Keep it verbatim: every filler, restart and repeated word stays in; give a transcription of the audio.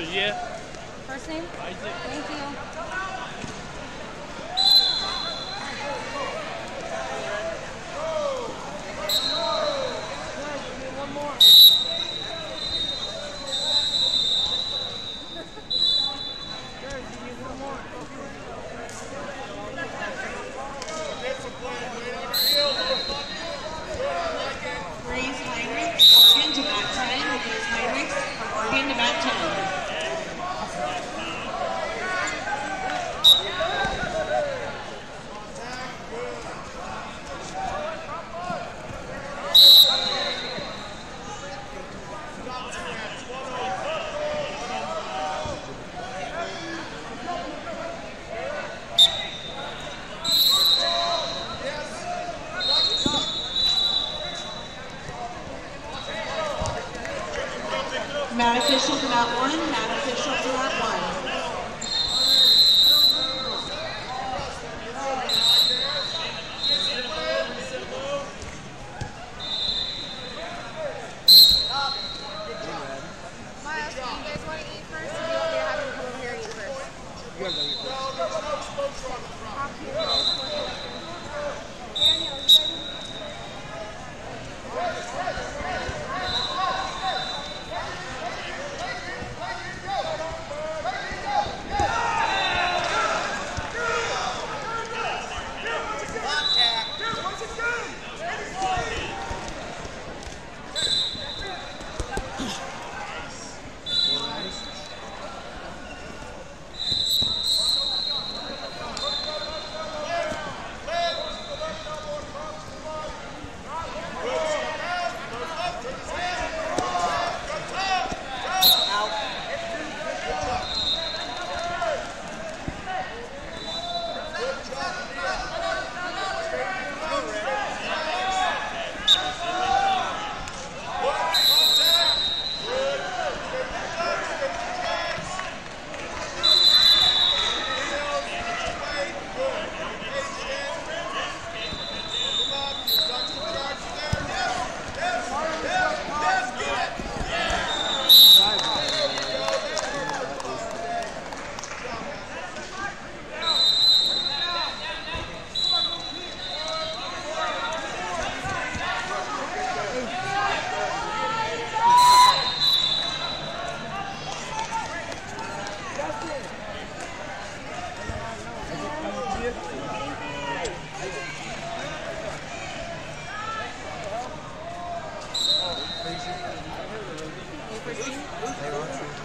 Olivier. First name? Isaac. Thank you. One more. Grace Heinrich, Oregon to bat ten. Grace Heinrich from Oregon to bat ten. Mat official to mat one, mat official to mat one. Miles, do you guys want to eat first, or do you want me to have him come over here and eat first? You guys are Daniel, you guys Hey, Ron.